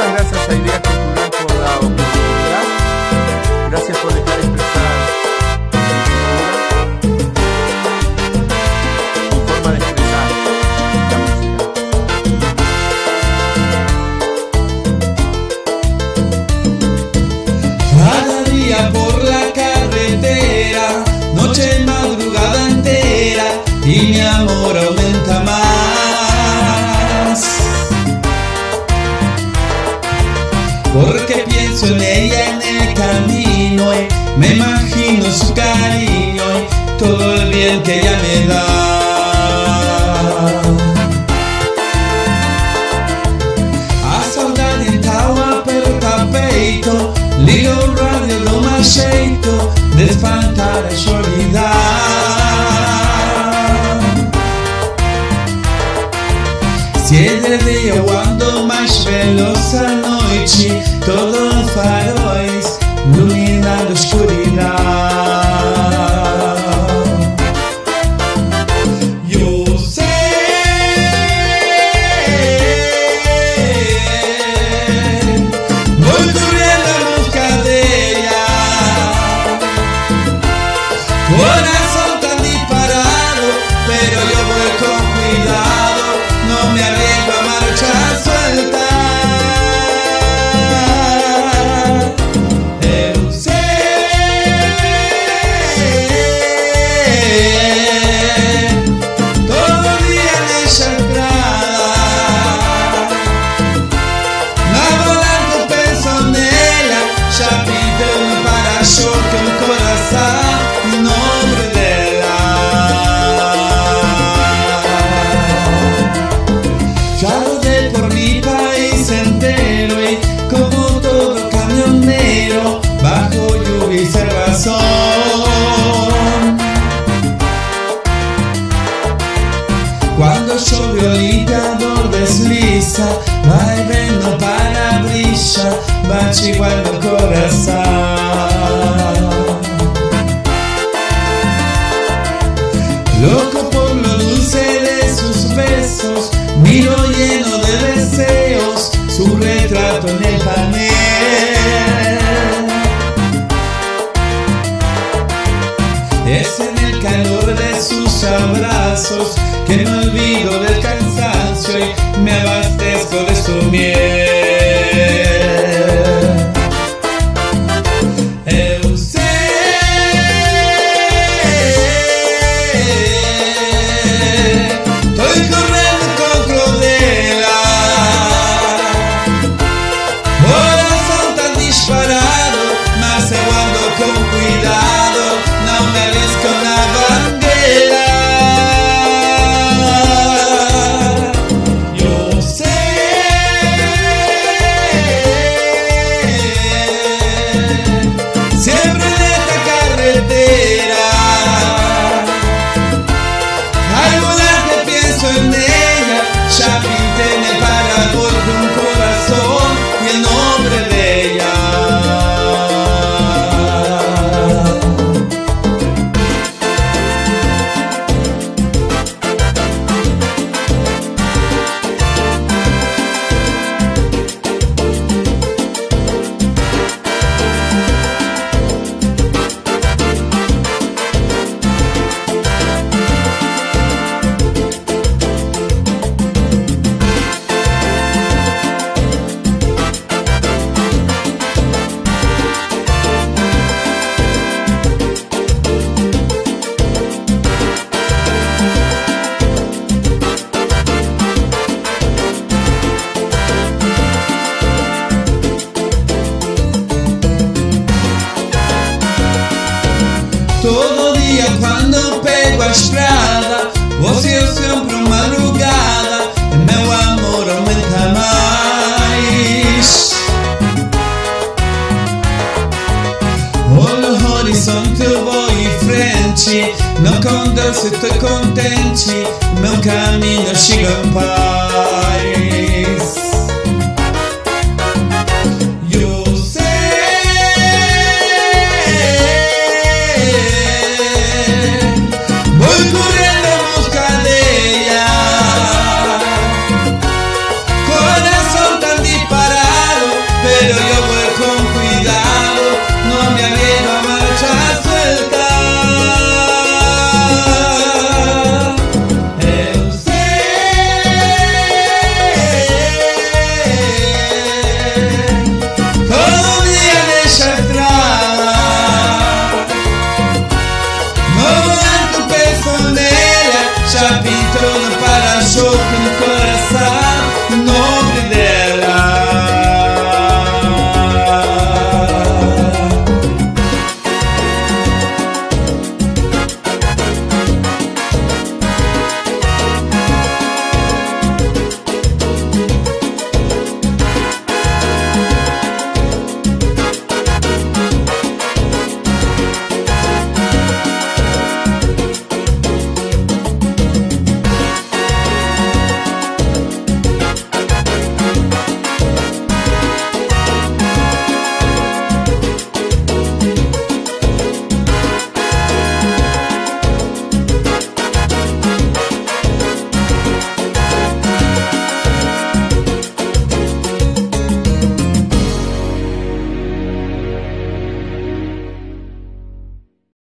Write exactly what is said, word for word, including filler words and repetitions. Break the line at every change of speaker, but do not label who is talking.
Muchas gracias a Ideas Cultural por la oportunidad. Gracias por dejar expresar tu forma de expresar la música.
Cada día por la carretera, noche y madrugada entera, y mi amor aumenta más. Porque pienso en ella en el camino y me imagino su cariño y todo el bien que ella me da. A saudade então aperta peito, liga o rádio, dou mais jeito de espantar a solidão. Se é de dia eu ando mais veloz à noite, todo faróis iluminando a escuridão. Eu sei, vou correndo a busca dela. Coração tá disparado, pero eu vou com cuidado. No me arriesgo a marcha suelta. Eu sei, todo día nessa estrada, na volante penso nela, já pintei um para-choque, um coração em nome dela. Ya rodé por mi país entero y como todo camionero, bajo lluvia y cerrazón. Cuando llovió el limpiador desliza, va y vendo para brilla, va chiguando el corazón. Loco por lo dulce de sus besos, miro lleno de deseos su retrato en el panel. Es en el calor de sus abrazos que me olvido del cansancio y me abastezco de su miel. Eu sei, estoy correndo contra dela. Coração tá disparado, mas eu ando com cuidado, não me arrisco na bandeira. Eu sei, sempre nesta carretera, al volante pienso en ella, ya pinté en el paragolpe un corazón y el nombre de ella. Todo dia quando pego a estrada, você sempre madrugada, meu amor aumenta mais. Olho o horizonte, eu vou em frente, não conduz, estou contente, meu caminho chega